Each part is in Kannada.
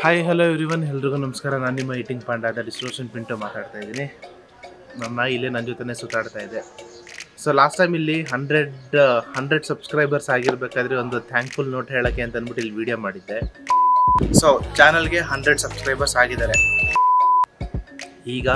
ಹಾಯ್ ಹಲೋ ಎವ್ರಿವನ್, ಎಲ್ರಿಗೂ ನಮಸ್ಕಾರ. ನಾನು ನಿಮ್ಮ ಈಟಿಂಗ್ ಪಾಂಡ ಡಿಸ್ಟ್ರಿಬ್ಯೂಷನ್ ಪಿಂಟು ಮಾತಾಡ್ತಾ ಇದ್ದೀನಿ. ನಮ್ಮ ಇಲ್ಲೇ ನನ್ನ ಜೊತೆ ಸುತ್ತಾಡ್ತಾ ಇದೆ. ಸೊ ಲಾಸ್ಟ್ ಟೈಮ್ ಇಲ್ಲಿ 100 ಸಬ್ಸ್ಕ್ರೈಬರ್ಸ್ ಆಗಿರಬೇಕಾದ್ರೆ ಒಂದು ಥ್ಯಾಂಕ್ಫುಲ್ ನೋಟ್ ಹೇಳೋಕ್ಕೆ ಅಂತ ಅಂದ್ಬಿಟ್ಟು ಇಲ್ಲಿ ವಿಡಿಯೋ ಮಾಡಿದ್ದೆ. ಸೊ ಚಾನಲ್ಗೆ 100 ಸಬ್ಸ್ಕ್ರೈಬರ್ಸ್ ಆಗಿದ್ದಾರೆ. ಈಗ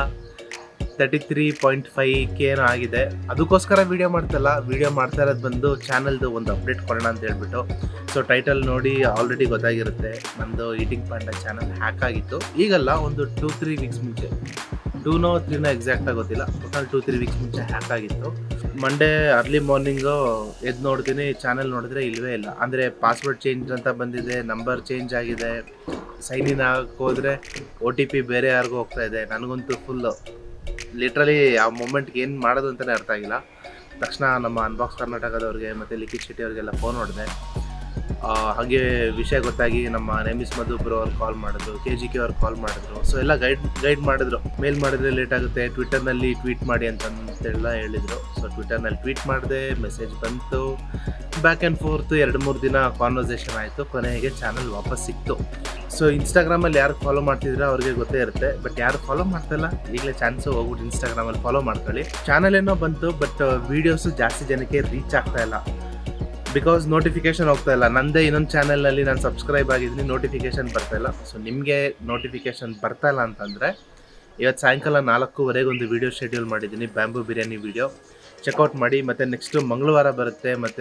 33.5K ಏನೋ ಆಗಿದೆ. ಅದಕ್ಕೋಸ್ಕರ ವಿಡಿಯೋ ಮಾಡ್ತಾ ಇರೋದು ಬಂದು ಚಾನಲ್ದು ಒಂದು ಅಪ್ಡೇಟ್ ಕೊಡೋಣ ಅಂತ ಹೇಳ್ಬಿಟ್ಟು. ಸೊ ಟೈಟಲ್ ನೋಡಿ ಆಲ್ರೆಡಿ ಗೊತ್ತಾಗಿರುತ್ತೆ, ನಂದು ಈಟಿಂಗ್ ಪಾಂಡ ಚಾನಲ್ ಹ್ಯಾಕ್ ಆಗಿತ್ತು. ಈಗಲ್ಲ, ಒಂದು 2-3 ವೀಕ್ಸ್ ಮುಂಚೆ, 2ನೋ 3ನೋ ಎಕ್ಸಾಕ್ಟಾಗಿ ಗೊತ್ತಿಲ್ಲ, ಟೋಟಲ್ 2-3 ವೀಕ್ಸ್ ಮುಂಚೆ ಹ್ಯಾಕ್ ಆಗಿತ್ತು. ಮಂಡೇ ಅರ್ಲಿ ಮಾರ್ನಿಂಗು ಎದ್ದು ನೋಡ್ತೀನಿ, ಚಾನಲ್ ನೋಡಿದ್ರೆ ಇಲ್ಲವೇ ಇಲ್ಲ. ಅಂದರೆ ಪಾಸ್ವರ್ಡ್ ಚೇಂಜ್ ಅಂತ ಬಂದಿದೆ, ನಂಬರ್ ಚೇಂಜ್ ಆಗಿದೆ, ಸೈನ್ ಇನ್ ಆಗಕ್ಕೆ ಹೋದರೆ OTP ಬೇರೆ ಯಾರಿಗೂ ಹೋಗ್ತಾ ಇದೆ. ನನಗಂತೂ ಫುಲ್ಲು ಲಿಟ್ರಲಿ ಆ ಮೂಮೆಂಟ್ಗೆ ಏನು ಮಾಡೋದು ಅಂತಲೇ ಅರ್ಥ ಆಗಿಲ್ಲ. ತಕ್ಷಣ ನಮ್ಮ ಅನ್ಬಾಕ್ಸ್ ಕರ್ನಾಟಕದವ್ರಿಗೆ ಮತ್ತು ಲಿಖಿತ್ ಶೆಟ್ಟಿ ಅವ್ರಿಗೆಲ್ಲ ಫೋನ್ ಹೊಡೆದೆ. ಹಾಗೆ ವಿಷಯ ಗೊತ್ತಾಗಿ ನಮ್ಮ ನೇಮಿಸ್ ಮಧುಬ್ರು ಅವ್ರು ಕಾಲ್ ಮಾಡಿದ್ರು, KGK ಅವ್ರು ಕಾಲ್ ಮಾಡಿದ್ರು. ಸೊ ಎಲ್ಲ ಗೈಡ್ ಮಾಡಿದ್ರು. ಮೇಲ್ ಮಾಡಿದ್ರೆ ಲೇಟ್ ಆಗುತ್ತೆ, ಟ್ವಿಟರ್ನಲ್ಲಿ ಟ್ವೀಟ್ ಮಾಡಿ ಅಂತೆಲ್ಲ ಹೇಳಿದರು. ಸೊ ಟ್ವಿಟರ್ನಲ್ಲಿ ಟ್ವೀಟ್ ಮಾಡಿದೆ, ಮೆಸೇಜ್ ಬಂತು, ಬ್ಯಾಕ್ ಆ್ಯಂಡ್ ಫೋರ್ತು 2-3 ದಿನ ಕಾನ್ವರ್ಸೇಷನ್ ಆಯಿತು. ಕೊನೆಗೆ ಚಾನಲ್ ವಾಪಸ್ ಸಿಕ್ತು. ಸೊ ಇನ್ಸ್ಟಾಗ್ರಾಮಲ್ಲಿ ಯಾರು ಫಾಲೋ ಮಾಡ್ತಿದ್ರೆ ಅವ್ರಿಗೆ ಗೊತ್ತೇ ಇರುತ್ತೆ, ಬಟ್ ಯಾರು ಫಾಲೋ ಮಾಡ್ತಾಯಿಲ್ಲ ಈಗಲೇ ಚಾನ್ಸು ಹೋಗ್ಬಿಟ್ಟು ಇನ್ಸ್ಟಾಗ್ರಾಮಲ್ಲಿ ಫಾಲೋ ಮಾಡ್ಕೊಳ್ಳಿ. ಚಾನಲ್ ಏನೋ ಬಂತು, ಬಟ್ ವೀಡಿಯೋಸು ಜಾಸ್ತಿ ಜನಕ್ಕೆ ರೀಚ್ ಆಗ್ತಾಯಿಲ್ಲ. ಬಿಕಾಸ್ ನೋಟಿಫಿಕೇಷನ್ ಹೋಗ್ತಾ ಇಲ್ಲ. ನನ್ನದೇ ಇನ್ನೊಂದು ಚಾನಲ್ನಲ್ಲಿ ನಾನು ಸಬ್ಸ್ಕ್ರೈಬ್ ಆಗಿದ್ದೀನಿ, ನೋಟಿಫಿಕೇಷನ್ ಬರ್ತಾಯಿಲ್ಲ. ಸೊ ನಿಮಗೆ ನೋಟಿಫಿಕೇಷನ್ ಬರ್ತಾಯಿಲ್ಲ ಅಂತಂದರೆ ಇವತ್ತು ಸಾಯಂಕಾಲ 4:15 ಒಂದು ವೀಡಿಯೋ ಶೆಡ್ಯೂಲ್ ಮಾಡಿದ್ದೀನಿ, ಬ್ಯಾಂಬೂ ಬಿರಿಯಾನಿ ವೀಡಿಯೋ. ಚೆಕ್ಔಟ್ ಮಾಡಿ. ಮತ್ತು ನೆಕ್ಸ್ಟು ಮಂಗಳವಾರ ಬರುತ್ತೆ, ಮತ್ತು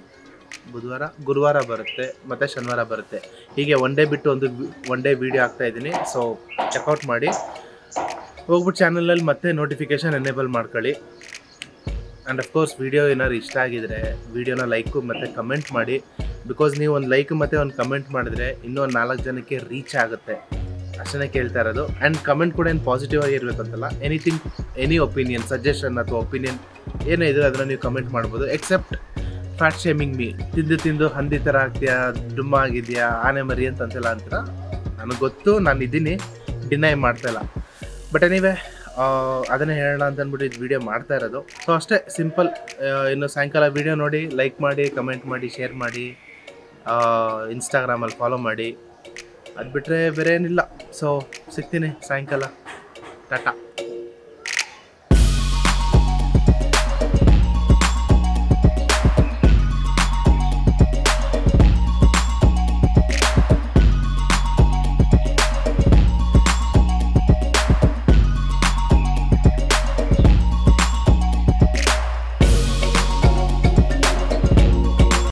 ಗುರುವಾರ ಬರುತ್ತೆ, ಮತ್ತು ಶನಿವಾರ ಬರುತ್ತೆ. ಹೀಗೆ ಒನ್ ಡೇ ಬಿಟ್ಟು ಒನ್ ಡೇ ವೀಡಿಯೋ ಹಾಕ್ತಾಯಿದ್ದೀನಿ. ಸೊ ಚೆಕ್ಔಟ್ ಮಾಡಿ, ಹೋಗ್ಬಿಟ್ಟು ಚಾನಲಲ್ಲಿ ಮತ್ತೆ ನೋಟಿಫಿಕೇಷನ್ ಎನೇಬಲ್ ಮಾಡ್ಕೊಳ್ಳಿ. ಆ್ಯಂಡ್ ಅಫ್ಕೋರ್ಸ್ ವಿಡಿಯೋ ಏನಾದ್ರು ಇಷ್ಟ ಆಗಿದರೆ ವಿಡಿಯೋನ ಲೈಕು ಮತ್ತು ಕಮೆಂಟ್ ಮಾಡಿ. ಬಿಕಾಸ್ ನೀವು ಒಂದು ಲೈಕ್ ಮತ್ತು ಒಂದು ಕಮೆಂಟ್ ಮಾಡಿದ್ರೆ ಇನ್ನೂ ಒಂದು 4 ಜನಕ್ಕೆ ರೀಚ್ ಆಗುತ್ತೆ, ಅಷ್ಟೇ ಕೇಳ್ತಾ ಇರೋದು. ಆ್ಯಂಡ್ ಕಮೆಂಟ್ ಕೂಡ ಏನು ಪಾಸಿಟಿವ್ ಆಗಿರಬೇಕು ಅಂತಲ್ಲ, ಎನಿ ಒಪಿನಿಯನ್, ಸಜೆಷನ್ ಅಥವಾ ಒಪಿನಿಯನ್ ಏನೇ ಇದ್ದರೆ ಅದನ್ನು ನೀವು ಕಮೆಂಟ್ ಮಾಡ್ಬೋದು. ಎಕ್ಸೆಪ್ಟ್ ಫ್ಯಾಟ್ ಶೇಮಿಂಗ್ ಮೀ, ತಿಂದು ಹಂದಿ ಥರ ಆಗ್ತೀಯಾ, ಡುಮ್ಮ ಆಗಿದೆಯಾ, ಆನೆ ಮರಿ ಅಂತೆಲ್ಲ ಅಂತೀರ. ನನಗೆ ಗೊತ್ತು, ನಾನು ಇದ್ದೀನಿ, ಡಿನೈ ಮಾಡ್ತಾಯಿಲ್ಲ. ಬಟ್ ಎನಿವೆ ಅದನ್ನೇ ಹೇಳೋಣ ಅಂತ ಅಂದ್ಬಿಟ್ಟು ಇದು ವಿಡಿಯೋ ಮಾಡ್ತಾ ಇರೋದು. ಸೊ ಅಷ್ಟೇ ಸಿಂಪಲ್. ಇನ್ನು ಸಾಯಂಕಾಲ ವಿಡಿಯೋ ನೋಡಿ, ಲೈಕ್ ಮಾಡಿ, ಕಮೆಂಟ್ ಮಾಡಿ, ಶೇರ್ ಮಾಡಿ, ಇನ್ಸ್ಟಾಗ್ರಾಮಲ್ಲಿ ಫಾಲೋ ಮಾಡಿ. ಅದು ಬಿಟ್ಟರೆ ಬೇರೆ ಏನಿಲ್ಲ. ಸೊ ಸಿಗ್ತೀನಿ ಸಾಯಂಕಾಲ. ಟಾಟಾ.